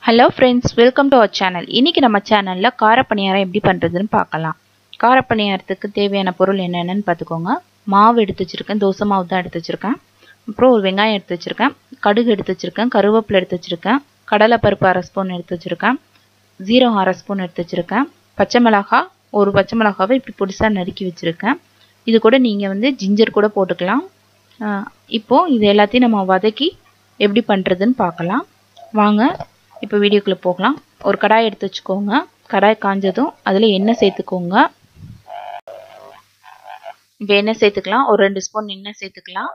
Hello friends, welcome to our channel. இன்னைக்கு நம்ம சேனல்ல கார பணியாரம் எப்படி பண்றதுன்னு பார்க்கலாம். கார பணியாரத்துக்கு தேவையான பொருள் என்னென்னன்னு பாத்துக்கோங்க. மாவு எடுத்து வச்சிருக்கேன், தோசை மாவு தான் எடுத்து வச்சிருக்கேன். அப்புறம் ஒரு வெங்காயம் எடுத்து வச்சிருக்கேன், கடுகு எடுத்து வச்சிருக்கேன், கருவேப்பிலை எடுத்து வச்சிருக்கேன், கடலை பருப்பு 1/2 ஸ்பூன் எடுத்து வச்சிருக்கேன், ஜீரகம் 1/2 ஸ்பூன் எடுத்து வச்சிருக்கேன், பச்சை மிளகாய் ஒரு பச்சை மிளகாவை இப்படி பொடிசா நறுக்கி வச்சிருக்கேன். இது கூட நீங்க ஜிஞ்சர் கூட போட்டுக்கலாம். இப்போ இது எல்லாத்தையும் நம்ம வதக்கி எப்படி பண்றதுன்னு பார்க்கலாம். வாங்க இப்போ வீடியோக்குள்ள போகலாம். ஒரு கடாய் எடுத்து வச்சுக்கோங்க. கடாய் காஞ்சதும் அதில் எண்ணெய் சேர்த்துக்கோங்க. இப்போ எண்ணெய் சேர்த்துக்கலாம். ஒரு 2 ஸ்பூன் எண்ணெய் சேர்த்துக்கலாம்.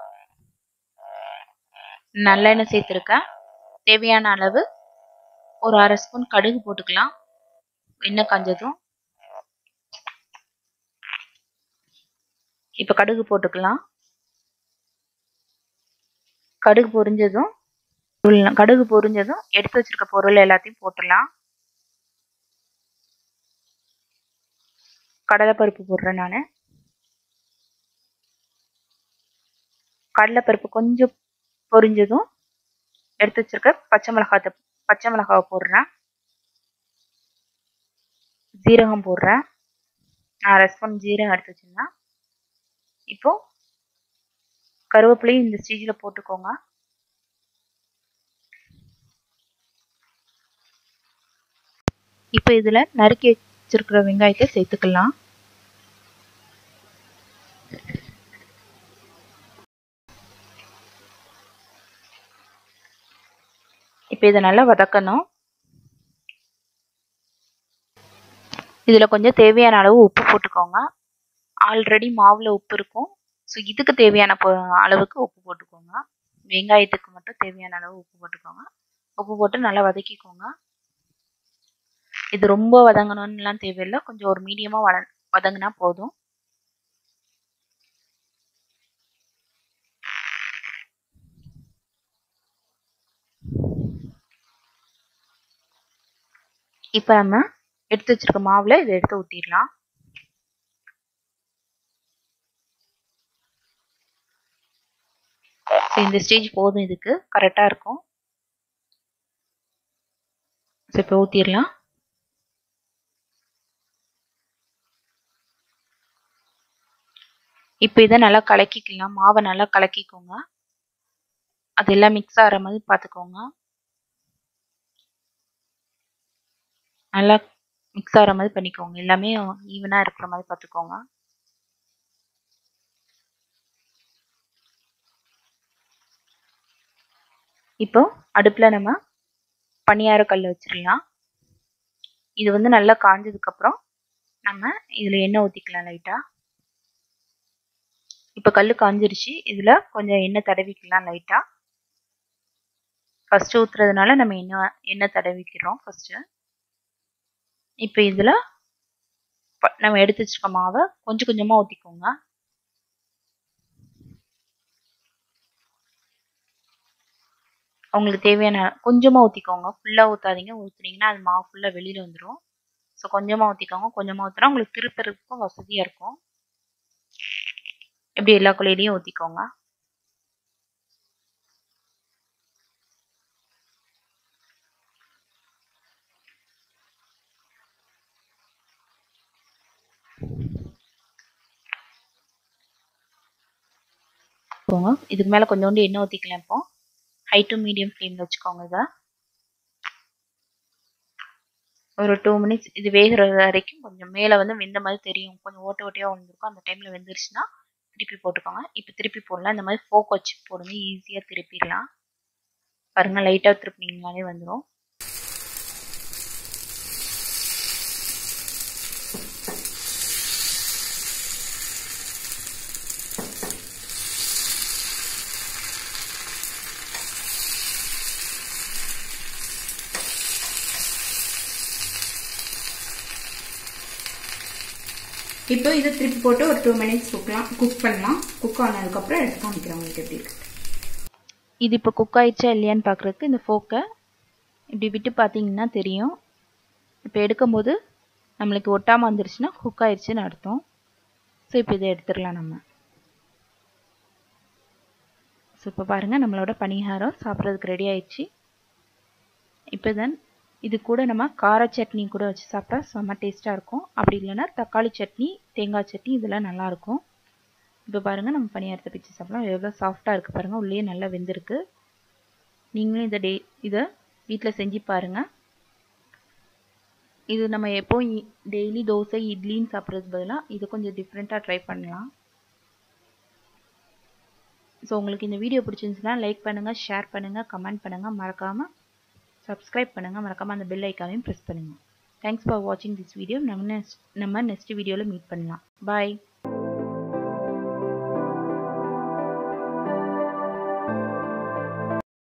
நல்லெண்ணெய் சேர்த்துருக்கேன். தேவையான அளவு ஒரு 1/2 ஸ்பூன் கடுகு போட்டுக்கலாம். எண்ணெய் காஞ்சதும் இப்போ கடுகு போட்டுக்கலாம். கடுகு பொரிஞ்சதும் எடுத்து வச்சிருக்க பொருள் எல்லாத்தையும் போட்டுடலாம். கடலைப்பருப்பு போடுறேன் நான். கடலைப்பருப்பு கொஞ்சம் பொரிஞ்சதும் எடுத்து வச்சிருக்க பச்சை மிளகாவை போடுறேன். ஜீரகம் போடுறேன். 1/2 ஸ்பூன் ஜீரகம் எடுத்து வச்சிருந்தேன். இப்போ கருவேப்பிலையும் இந்த ஸ்டேஜில் போட்டுக்கோங்க. இப்போ இதில் நறுக்கி வச்சிருக்கிற வெங்காயத்தை சேர்த்துக்கலாம். இப்போ இதை நல்லா வதக்கணும். இதில் கொஞ்சம் தேவையான அளவு உப்பு போட்டுக்கோங்க. ஆல்ரெடி மாவில் உப்பு இருக்கும். ஸோ இதுக்கு தேவையான அளவுக்கு உப்பு போட்டுக்கோங்க. வெங்காயத்துக்கு மட்டும் தேவையான அளவு உப்பு போட்டுக்கோங்க. உப்பு போட்டு நல்லா வதக்கிக்கோங்க. இது ரொம்ப வதங்கணும்னுலாம் தேவையில்லை. கொஞ்சம் ஒரு மீடியமாக வதங்கினா போதும். இப்போ நம்ம எடுத்து வச்சிருக்க மாவுல இதை எடுத்து ஊற்றிடலாம். இந்த ஸ்டேஜ் போதும், இதுக்கு கரெக்டாக இருக்கும். இப்போ ஊற்றிடலாம். இப்போ இதை நல்லா கலக்கிக்கலாம். மாவை நல்லா கலக்கிக்கோங்க. அதெல்லாம் மிக்ஸ் ஆகிற மாதிரி பார்த்துக்கோங்க. நல்லா மிக்ஸ் ஆகிற மாதிரி பண்ணிக்கோங்க. எல்லாமே ஈவனாக இருக்கிற மாதிரி பார்த்துக்கோங்க. இப்போ அடுப்பில் நம்ம பணியார கல் வச்சிடலாம். இது நல்லா காஞ்சதுக்கப்புறம் நம்ம இதில் எண்ணெய் ஊற்றிக்கலாம் லைட்டாக. இப்போ கல் காஞ்சிருச்சு. இதில் கொஞ்சம் எண்ணெய் தடவிக்கலாம் லைட்டாக. ஃபஸ்ட்டு ஊற்றுறதுனால நம்ம எண்ணெய் தடவிக்கிறோம் ஃபஸ்ட்டு. இப்போ இதில் நம்ம எடுத்து வச்சிருக்க மாவை கொஞ்சம் கொஞ்சமாக ஊற்றிக்கோங்க. உங்களுக்கு தேவையான கொஞ்சமாக ஊற்றிக்கோங்க. ஃபுல்லாக ஊற்றாதீங்க. ஊற்றுனீங்கன்னா அது மாவு ஃபுல்லாக வெளியில் வந்துடும். ஸோ கொஞ்சமாக ஊற்றிக்கோங்க. கொஞ்சமாக ஊற்றினா உங்களுக்கு திருப்பறதுக்கும் வசதியாக இருக்கும். இப்படி எல்லா குழியிலையும் ஊற்றிக்கோங்க. இதுக்கு மேலே கொஞ்சோண்டு எண்ணெய் ஊற்றிக்கலாம். இப்போ ஹை டு மீடியம் ஃப்ளேமில் வச்சுக்கோங்க. இதை ஒரு 2 மினிட்ஸ் இது வேகிற வரைக்கும் கொஞ்சம் மேலே வெந்த மாதிரி தெரியும். கொஞ்சம் ஓட்டையாக வந்துருக்கும். அந்த டைமில் வெந்துருச்சுன்னா திருப்பி போட்டுக்கோங்க. இப்போ திருப்பி போடலாம். இந்த மாதிரி ஃபோக் வச்சு போடுங்க. ஈஸியாக திருப்பிடலாம். பாருங்கள், லைட்டாக திருப்பினீங்கனாலே வந்துடும். இப்போ இதை திருப்பி போட்டு ஒரு 2 மினிட்ஸ் குக் பண்ணலாம். குக் ஆனதுக்கப்புறம் எடுத்து காமிக்கிறேன் உங்களுக்கு எப்படி இருக்கு. இது இப்போ குக் ஆயிடுச்சா இல்லையான்னு பார்க்குறதுக்கு இந்த ஃபோக்கை இப்படி விட்டு பார்த்தீங்கன்னா தெரியும். இப்போ எடுக்கும்போது நம்மளுக்கு ஒட்டாமல் வந்துருச்சுன்னா குக் ஆயிடுச்சுன்னு அர்த்தம். ஸோ இப்போ இதை எடுத்துடலாம் நம்ம. ஸோ இப்போ பாருங்கள், நம்மளோட பணியாரம் சாப்பிட்றதுக்கு ரெடி ஆயிடுச்சு. இப்போ இது கூட நம்ம கார சட்னி கூட வச்சு சாப்பிட்டா செம்ம டேஸ்ட்டாக இருக்கும். அப்படி இல்லைன்னா தக்காளி சட்னி, தேங்காய் சட்னி இதெல்லாம் நல்லாயிருக்கும். இப்போ பாருங்கள் நம்ம பணியாரத்தை பிச்சு சாப்பிடலாம். எவ்வளோ சாஃப்டாக இருக்குது பாருங்கள், உள்ளே நல்லா வெந்திருக்கு. நீங்களும் இதை வீட்டில் செஞ்சு பாருங்கள். இது நம்ம எப்போ டெய்லி தோசை இட்லின்னு சாப்பிட்றதுக்கு பதிலாக இது கொஞ்சம் டிஃப்ரெண்ட்டாக ட்ரை பண்ணலாம். ஸோ உங்களுக்கு இந்த வீடியோ பிடிச்சிருந்துச்சுன்னா லைக் பண்ணுங்கள், ஷேர் பண்ணுங்கள், கமெண்ட் பண்ணுங்கள், மறக்காமல் சப்ஸ்கிரைப் பண்ணுங்கள், மறக்காமல் அந்த பெல் ஐக்கானையும் ப்ரெஸ் பண்ணுங்கள். தேங்க்ஸ் ஃபார் வாட்சிங் திஸ் வீடியோ. நம்ம நெக்ஸ்ட் வீடியோவில் மீட் பண்ணலாம். பாய்.